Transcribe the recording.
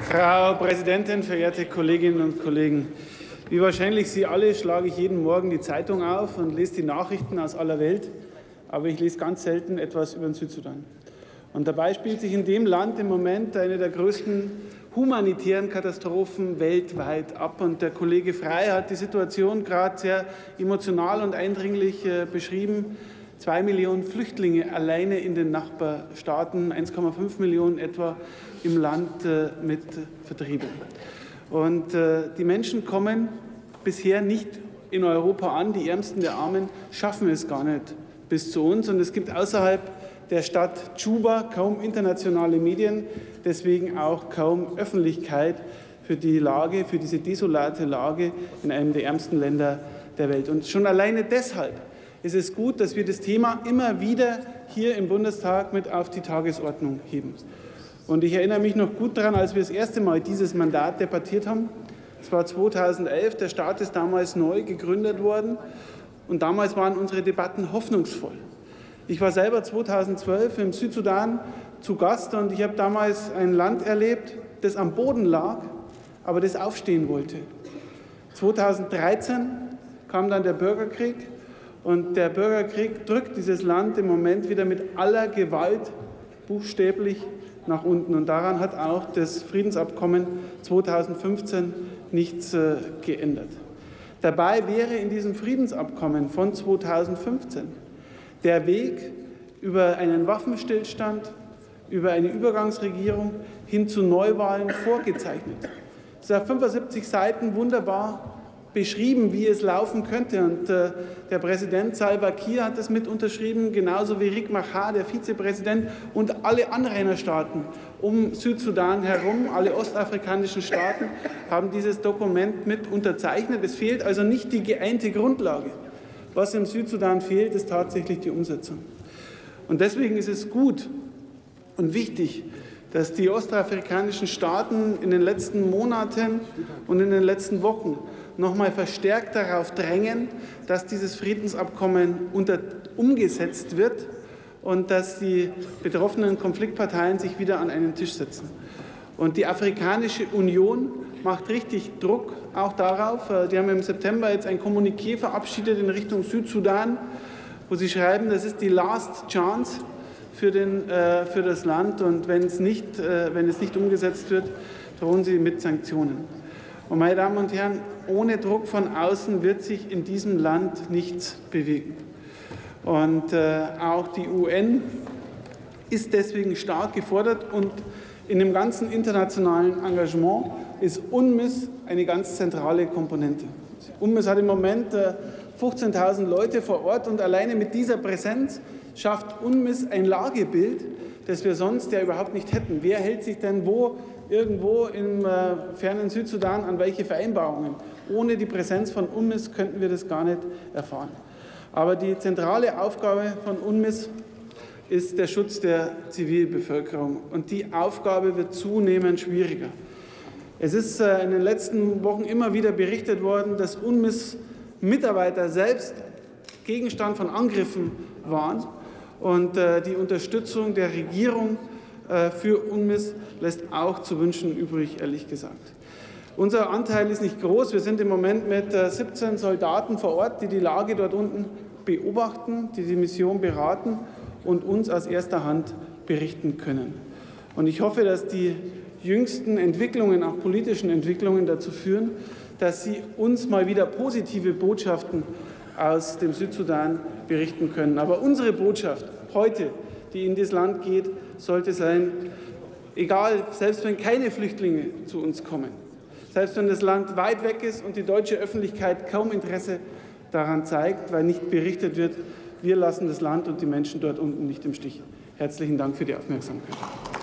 Frau Präsidentin, verehrte Kolleginnen und Kollegen! Wie wahrscheinlich Sie alle schlage ich jeden Morgen die Zeitung auf und lese die Nachrichten aus aller Welt, aber ich lese ganz selten etwas über den Südsudan. Und dabei spielt sich in dem Land im Moment eine der größten humanitären Katastrophen weltweit ab. Und der Kollege Frey hat die Situation gerade sehr emotional und eindringlich beschrieben. 2 Millionen Flüchtlinge alleine in den Nachbarstaaten, 1,5 Millionen etwa im Land mit Vertrieben. Und die Menschen kommen bisher nicht in Europa an. Die Ärmsten der Armen schaffen es gar nicht bis zu uns. Und es gibt außerhalb der Stadt Juba kaum internationale Medien, deswegen auch kaum Öffentlichkeit für die Lage, für diese desolate Lage in einem der ärmsten Länder der Welt. Und schon alleine deshalb ist es gut, dass wir das Thema immer wieder hier im Bundestag mit auf die Tagesordnung heben. Und ich erinnere mich noch gut daran, als wir das erste Mal dieses Mandat debattiert haben. Es war 2011, der Staat ist damals neu gegründet worden und damals waren unsere Debatten hoffnungsvoll. Ich war selber 2012 im Südsudan zu Gast und ich habe damals ein Land erlebt, das am Boden lag, aber das aufstehen wollte. 2013 kam dann der Bürgerkrieg und der Bürgerkrieg drückt dieses Land im Moment wieder mit aller Gewalt buchstäblich nach unten. Und daran hat auch das Friedensabkommen 2015 nichts geändert. Dabei wäre in diesem Friedensabkommen von 2015 der Weg über einen Waffenstillstand, über eine Übergangsregierung hin zu Neuwahlen vorgezeichnet. Es ist auf 75 Seiten wunderbar beschrieben, wie es laufen könnte. Und der Präsident Salva Kiir hat das mit unterschrieben, genauso wie Riek Machar, der Vizepräsident, und alle Anrainerstaaten um Südsudan herum, alle ostafrikanischen Staaten, haben dieses Dokument mit unterzeichnet. Es fehlt also nicht die geeinte Grundlage. Was im Südsudan fehlt, ist tatsächlich die Umsetzung. Und deswegen ist es gut und wichtig, dass die ostafrikanischen Staaten in den letzten Monaten und in den letzten Wochen noch mal verstärkt darauf drängen, dass dieses Friedensabkommen umgesetzt wird und dass die betroffenen Konfliktparteien sich wieder an einen Tisch setzen. Und die Afrikanische Union macht richtig Druck auch darauf. Die haben im September jetzt ein Kommuniqué verabschiedet in Richtung Südsudan, wo sie schreiben, das ist die Last Chance für das Land und wenn es nicht umgesetzt wird, drohen sie mit Sanktionen. Und meine Damen und Herren, ohne Druck von außen wird sich in diesem Land nichts bewegen. Und auch die UN ist deswegen stark gefordert und in dem ganzen internationalen Engagement ist UNMISS eine ganz zentrale Komponente. UNMISS hat im Moment 15.000 Leute vor Ort und alleine mit dieser Präsenz schafft UNMISS ein Lagebild, das wir sonst ja überhaupt nicht hätten. Wer hält sich denn wo irgendwo im fernen Südsudan an welche Vereinbarungen? Ohne die Präsenz von UNMISS könnten wir das gar nicht erfahren. Aber die zentrale Aufgabe von UNMISS ist der Schutz der Zivilbevölkerung. Und die Aufgabe wird zunehmend schwieriger. Es ist in den letzten Wochen immer wieder berichtet worden, dass UNMISS-Mitarbeiter selbst Gegenstand von Angriffen waren. Und die Unterstützung der Regierung für UNMISS lässt auch zu wünschen übrig, ehrlich gesagt. Unser Anteil ist nicht groß. Wir sind im Moment mit 17 Soldaten vor Ort, die die Lage dort unten beobachten, die die Mission beraten und uns aus erster Hand berichten können. Und ich hoffe, dass die jüngsten Entwicklungen, auch politischen Entwicklungen, dazu führen, dass Sie uns mal wieder positive Botschaften aus dem Südsudan berichten können. Aber unsere Botschaft heute, die in das Land geht, sollte sein, egal, selbst wenn keine Flüchtlinge zu uns kommen, selbst wenn das Land weit weg ist und die deutsche Öffentlichkeit kaum Interesse daran zeigt, weil nicht berichtet wird, wir lassen das Land und die Menschen dort unten nicht im Stich. Herzlichen Dank für die Aufmerksamkeit.